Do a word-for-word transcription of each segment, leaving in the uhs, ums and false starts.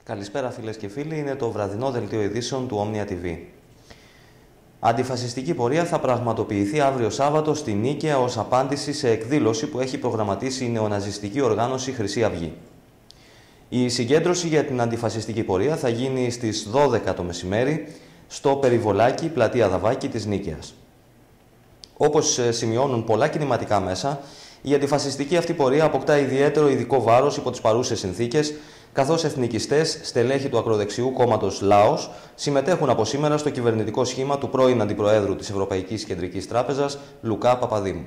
Καλησπέρα φίλες και φίλοι, είναι το βραδινό δελτίο ειδήσεων του Omnia τι βι. Αντιφασιστική πορεία θα πραγματοποιηθεί αύριο Σάββατο στη Νίκαια ως απάντηση σε εκδήλωση που έχει προγραμματίσει η νεοναζιστική οργάνωση Χρυσή Αυγή. Η συγκέντρωση για την αντιφασιστική πορεία θα γίνει στις δώδεκα το μεσημέρι στο Περιβολάκι, πλατεία Δαβάκη της Νίκαιας. Όπως σημειώνουν πολλά κινηματικά μέσα, η αντιφασιστική αυτή πορεία αποκτά ιδιαίτερο ειδικό βάρος υπό τις παρούσες συνθήκες, καθώς εθνικιστές, στελέχη του ακροδεξιού κόμματος Λάος, συμμετέχουν από σήμερα στο κυβερνητικό σχήμα του πρώην Αντιπροέδρου της Ευρωπαϊκής Κεντρικής Τράπεζας, Λουκά Παπαδήμου.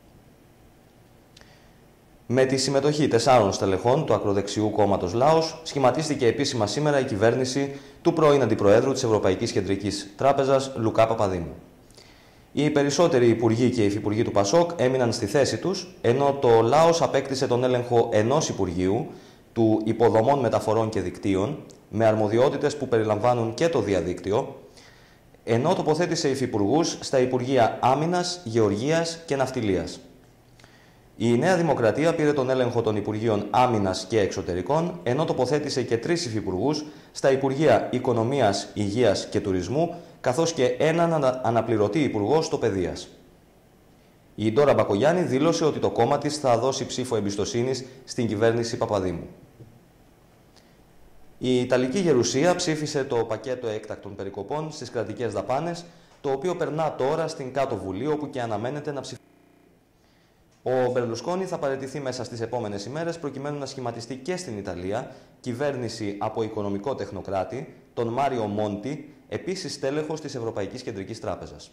Με τη συμμετοχή τεσσάρων στελεχών του ακροδεξιού κόμματος Λάος, σχηματίστηκε επίσημα σήμερα η κυβέρνηση του πρώην Αντιπροέδρου της Ευρωπαϊκής Κεντρικής Τράπεζας, Λουκά Παπαδήμου. Οι περισσότεροι υπουργοί και υφυπουργοί του Πασόκ έμειναν στη θέση τους, ενώ το Λάος απέκτησε τον έλεγχο ενός υπουργείου, του υποδομών μεταφορών και δικτύων, με αρμοδιότητες που περιλαμβάνουν και το διαδίκτυο, ενώ τοποθέτησε υφυπουργούς στα Υπουργεία Άμυνας, Γεωργίας και Ναυτιλίας. Η Νέα Δημοκρατία πήρε τον έλεγχο των Υπουργείων Άμυνας και Εξωτερικών, ενώ τοποθέτησε και τρεις υφυπουργούς στα Υπουργεία Οικονομίας, Υγείας και Τουρισμού, καθώς και έναν αναπληρωτή υπουργό στο Παιδείας. Η Ντόρα Μπακογιάννη δήλωσε ότι το κόμμα της θα δώσει ψήφο εμπιστοσύνης στην κυβέρνηση Παπαδήμου. Η Ιταλική Γερουσία ψήφισε το πακέτο έκτακτων περικοπών στις κρατικές δαπάνες, το οποίο περνά τώρα στην Κάτω Βουλή, όπου και αναμένεται να ψηφίσει. Ο Μπερλουσκόνη θα παραιτηθεί μέσα στις επόμενες ημέρες, προκειμένου να σχηματιστεί και στην Ιταλία κυβέρνηση από οικονομικό τεχνοκράτη, τον Μάριο Μόντι, επίσης στέλεχος της Ευρωπαϊκής Κεντρικής Τράπεζας.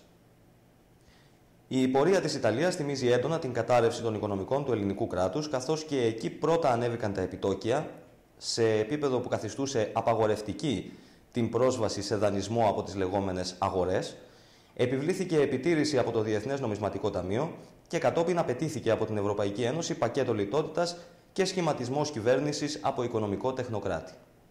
Η πορεία της Ιταλίας θυμίζει έντονα την κατάρρευση των οικονομικών του ελληνικού κράτους, καθώς και εκεί πρώτα ανέβηκαν τα επιτόκια, σε επίπεδο που καθιστούσε απαγορευτική την πρόσβαση σε δανεισμό από τις λεγόμενες αγορές, επιβλήθηκε επιτήρηση από το Διεθνές Νομισματικό Ταμείο και κατόπιν απαιτήθηκε από την Ευρωπαϊκή Ένωση πακέτο λιτότητας και σχηματισμός κυβέρνησης από οικονομικό τεχνοκράτη.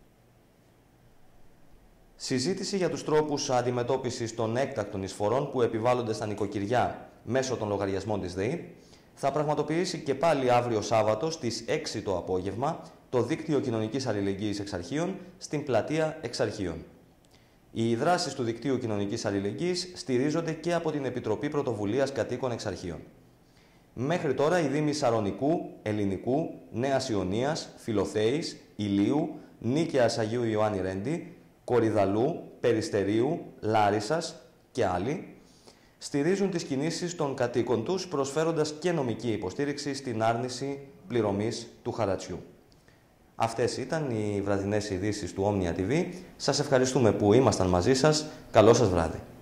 Συζήτηση για τους τρόπους αντιμετώπισης των έκτακτων εισφορών που επιβάλλονται στα νοικοκυριά μέσω των λογαριασμών της ΔΕΗ θα πραγματοποιήσει και πάλι αύριο Σάββατο στις έξι το απόγευμα το Δίκτυο Κοινωνικής Αλληλεγγύης Εξαρχείων στην πλατεία Εξαρχείων. Οι δράσεις του Δικτύου Κοινωνικής Αλληλεγγύης στηρίζονται και από την Επιτροπή Πρωτοβουλίας Κατοίκων Εξαρχείων. Μέχρι τώρα οι Δήμοι Σαρονικού, Ελληνικού, Νέας Ιωνίας, Φιλοθέης, Ηλίου, Νίκαιας Αγίου Ιωάννη Ρέντι, Κορυδαλού, Περιστερίου, Λάρισσας και άλλοι στηρίζουν τις κινήσεις των κατοίκων τους, προσφέροντας και νομική υποστήριξη στην άρνηση πληρωμής του χαρατσιού. Αυτές ήταν οι βραδινές ειδήσεις του Omnia τι βι. Σας ευχαριστούμε που ήμασταν μαζί σας. Καλό σας βράδυ.